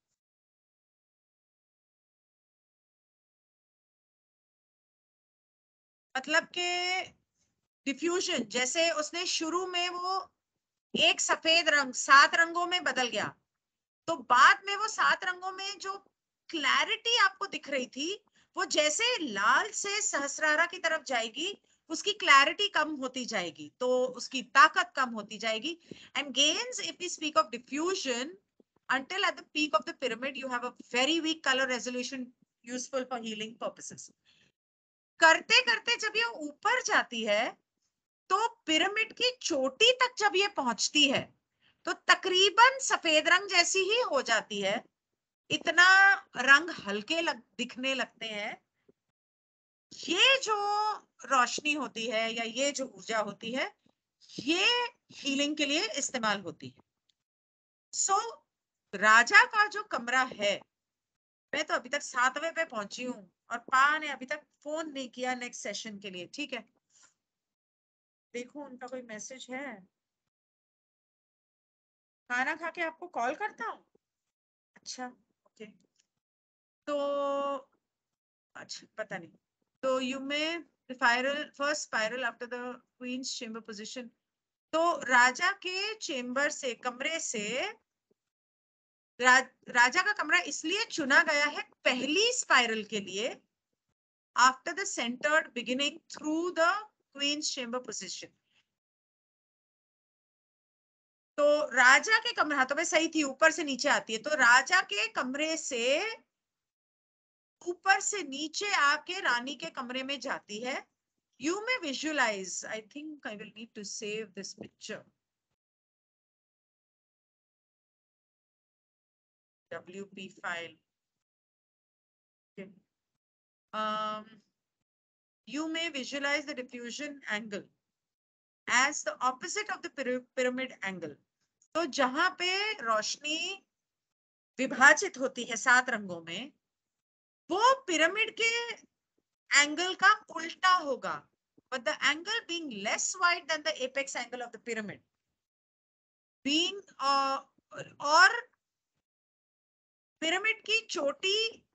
मतलब कि डिफ्यूजन, जैसे उसने शुरू में वो एक सफेद रंग 7 रंगों में बदल गया, तो बाद में वो 7 रंगों में जो क्लैरिटी आपको दिख रही थी वो जैसे लाल से सहस्रारा की तरफ जाएगी उसकी क्लैरिटी कम होती जाएगी, तो उसकी ताकत कम होती जाएगी। And gains if we speak of diffusion until at the peak of the pyramid you have a very weak color resolution useful for healing purposes. करते करते जब ये ऊपर जाती है तो पिरामिड की चोटी तक जब ये पहुंचती है तो तकरीबन सफेद रंग जैसी ही हो जाती है, इतना रंग हल्के दिखने लगते हैं। ये जो रोशनी होती है या ये जो ऊर्जा होती है ये हीलिंग के लिए इस्तेमाल होती है। सो राजा का जो कमरा है, मैं तो अभी तक 7वें पे पहुंची हूँ और पा ने अभी तक फोन नहीं किया नेक्स्ट सेशन के लिए। ठीक है, देखो उनका कोई मैसेज है। खाना खा के आपको कॉल करता हूँ। अच्छा ओके, तो अच्छा पता नहीं। तो यू में spiral first spiral after the queen's chamber position. तो राजा के चेंबर से कमरे से राजा का कमरा इसलिए चुना गया है पहली स्पाइरल के लिए after the centred beginning through the queen's chamber position. तो राजा के कमरे, हाँ तो मैं सही थी, ऊपर से नीचे आती है, तो राजा के कमरे से ऊपर से नीचे आके रानी के कमरे में जाती है। यू में visualize, I think I will need to save this picture. WP file. Okay. You may visualize the diffusion angle as the opposite of the pyramid angle. तो जहां पे रोशनी विभाजित होती है 7 रंगों में, वो पिरामिड के एंगल का उल्टा होगा, but the angle being less wide than the apex angle of the pyramid, being और पिरामिड की चोटी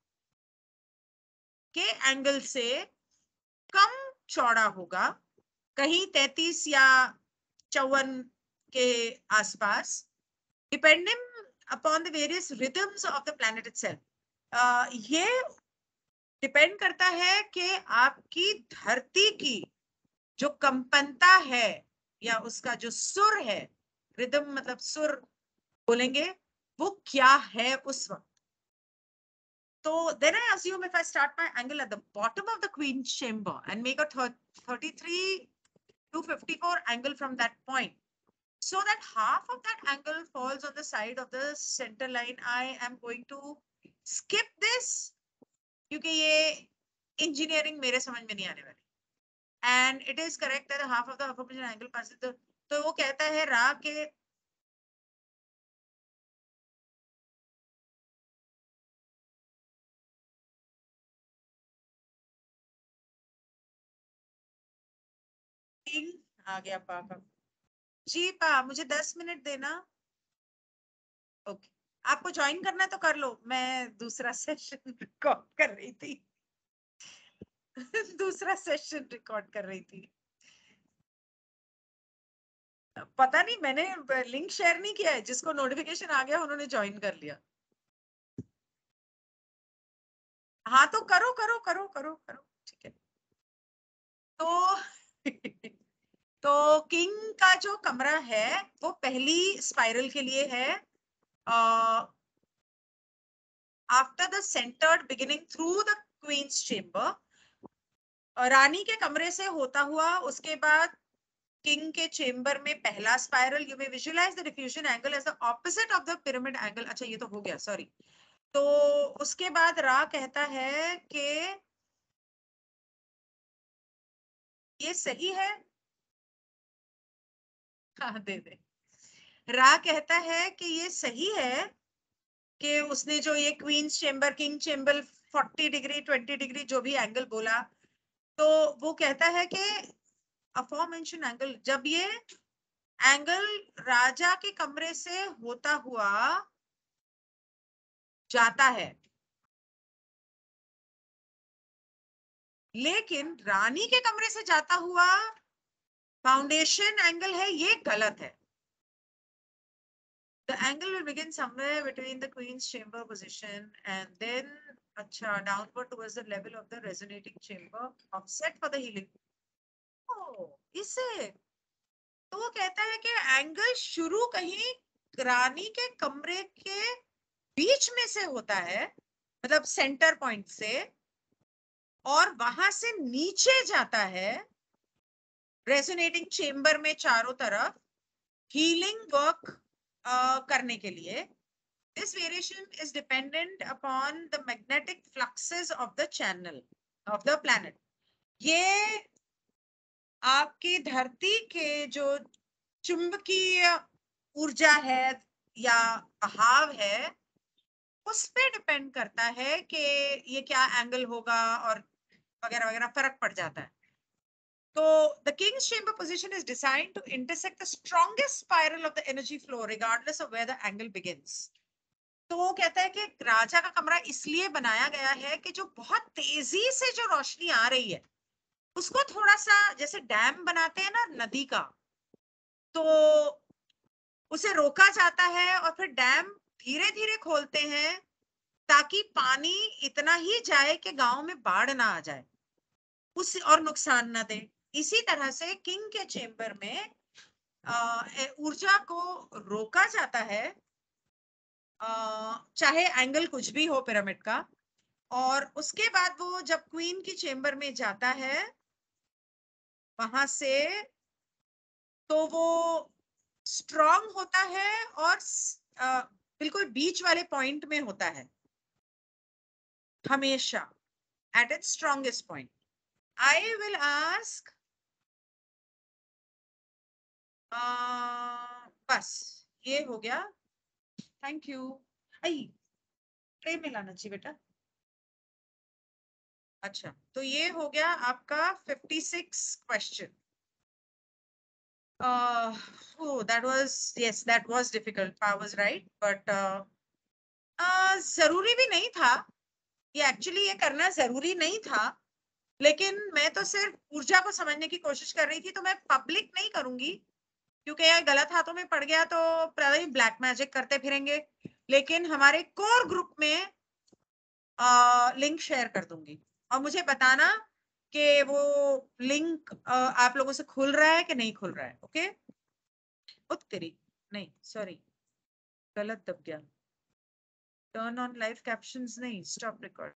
के एंगल से कम चौड़ा होगा, कहीं 33 या 54 के आसपास, depending upon the various rhythms of the planet itself. ये डिपेंड करता है कि आपकी धरती की जो कंपनता है या उसका जो सुर है, रिदम मतलब सुर बोलेंगे, वो क्या है उस वक्त। So then I assume if I start my angle at the bottom of the queen's chamber and make a 33 to 54 angle from that point, so that half of that angle falls on the side of the center line, I am going to skip this क्योंकि ये engineering मेरे समझ में नहीं आने वाली। And it is correct that half of the hypotenuse angle passes the, तो वो कहता है रा के आ गया पा का। जी पा मुझे 10 मिनट देना। ओके, आपको ज्वाइन करना है तो कर लो, मैं दूसरा सेशन रिकॉर्ड कर रही थी। दूसरा सेशन रिकॉर्ड कर रही थी। पता नहीं, मैंने लिंक शेयर नहीं किया है, जिसको नोटिफिकेशन आ गया उन्होंने ज्वाइन कर लिया। हाँ तो करो करो करो करो करो, ठीक है। तो तो किंग का जो कमरा है वो पहली स्पाइरल के लिए है, after the centred beginning through the queen's chamber. रानी के कमरे से होता हुआ उसके बाद किंग के चेम्बर में पहला spiral, you may visualise the diffusion angle as the opposite of the pyramid angle. अच्छा ये तो हो गया, सॉरी। तो उसके बाद रा कहता है कि ये सही है। हाँ दे दे। रा कहता है कि ये सही है कि उसने जो ये queen's chamber king chamber 40 degree 20 degree जो भी एंगल बोला, तो वो कहता है कि अफॉर्मेंशन एंगल, जब ये एंगल राजा के कमरे से होता हुआ जाता है, लेकिन रानी के कमरे से जाता हुआ फाउंडेशन एंगल है, ये गलत है। The angle will begin somewhere between the queen's chamber position and then अच्छा downward towards the level of the resonating chamber offset for the healing. Oh, इसे तो वो कहता है कि एंगल शुरू कहीं रानी के कमरे के बीच में से होता है, मतलब सेंटर पॉइंट से, और वहां से नीचे जाता है रेजोनेटिंग चेम्बर में चारों तरफ हीलिंग वर्क करने के लिए। This variation is dependent upon the magnetic fluxes of the channel of the planet. ये आपकी धरती के जो चुंबकीय ऊर्जा है या बहाव है, उस पे डिपेंड करता है कि ये क्या एंगल होगा और वगैरह वगैरह, फर्क पड़ जाता है। तो the king's chamber position is designed to intersect the strongest spiral of the energy flow regardless of where the angle begins. तो वो कहता है कि राजा का कमरा इसलिए बनाया गया है कि जो बहुत तेजी से जो रोशनी आ रही है, उसको थोड़ा सा जैसे डैम बनाते हैं ना नदी का, तो उसे रोका जाता है और फिर डैम धीरे धीरे खोलते हैं ताकि पानी इतना ही जाए कि गांव में बाढ़ ना आ जाए, उस और नुकसान ना दे। इसी तरह से किंग के चेम्बर में ऊर्जा को रोका जाता है, चाहे एंगल कुछ भी हो पिरामिड का, और उसके बाद वो जब क्वीन की चेम्बर में जाता है वहां से, तो वो स्ट्रॉन्ग होता है और बिल्कुल बीच वाले पॉइंट में होता है हमेशा, at its strongest point. I will ask बस ये हो गया, थैंक यू। आई ट्रे में लाना चाहिए बेटा। अच्छा तो ये हो गया आपका 56 question. oh that was, yes that was difficult, I was right, but जरूरी भी नहीं था, ये एक्चुअली ये करना जरूरी नहीं था, लेकिन मैं तो सिर्फ ऊर्जा को समझने की कोशिश कर रही थी, तो मैं पब्लिक नहीं करूंगी क्योंकि यार गलत हाथों में पड़ गया तो ब्लैक मैजिक करते फिरेंगे। लेकिन हमारे कोर ग्रुप में लिंक शेयर कर दूंगी और मुझे बताना कि वो लिंक आप लोगों से खुल रहा है कि नहीं खुल रहा है। ओके तेरी नहीं, सॉरी गलत दब गया, टर्न ऑन लाइव कैप्शंस नहीं, स्टॉप रिकॉर्ड।